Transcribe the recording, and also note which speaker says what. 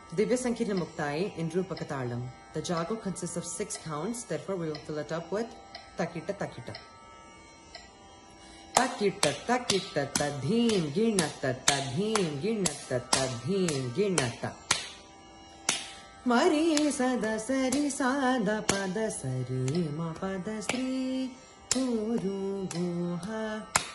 Speaker 1: Divya Sankirna Muktai in Rupaka Talam. The jago consists of 6 counts, therefore we will fill it up with takita takita. Takita takita tadhim ginata tadhim ginata tadhim ginata. Mari sada sari sada pada sari ma pada sri guru guha.